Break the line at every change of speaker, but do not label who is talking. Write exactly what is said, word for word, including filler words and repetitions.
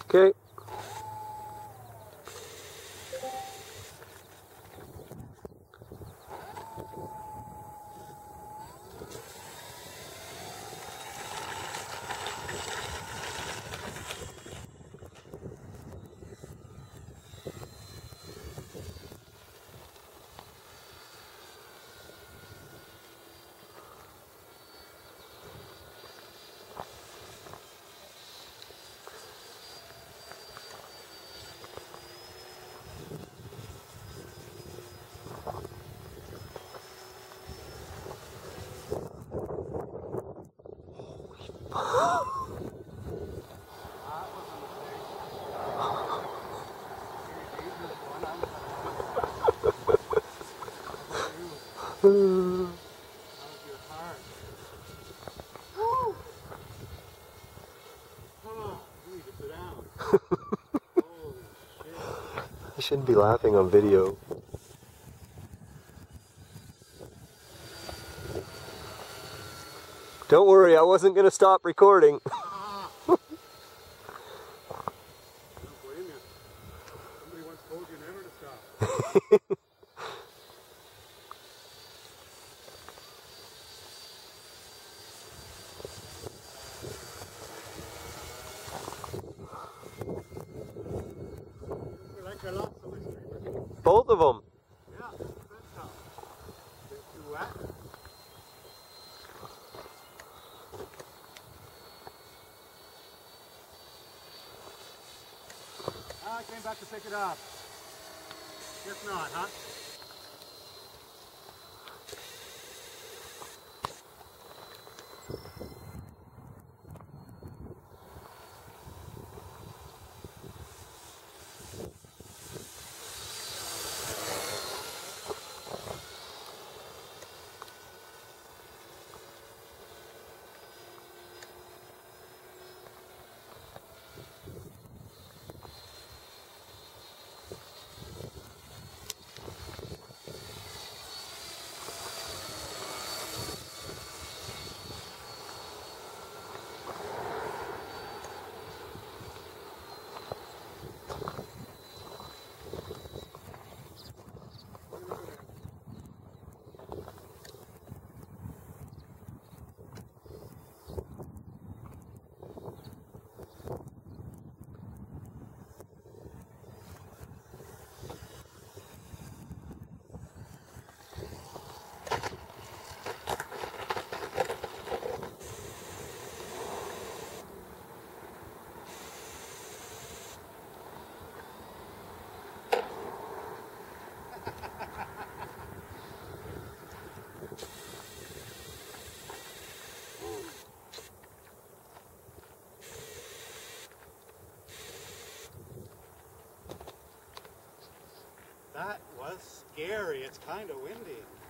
Okay. I shouldn't be laughing on video. Don't worry, I wasn't going to stop recording.
Somebody once told you never to stop.
Both of them.
Yeah, that's tough. It's too wet. Ah, I came back to pick it up. Guess not, huh? That was scary. It's kind of windy.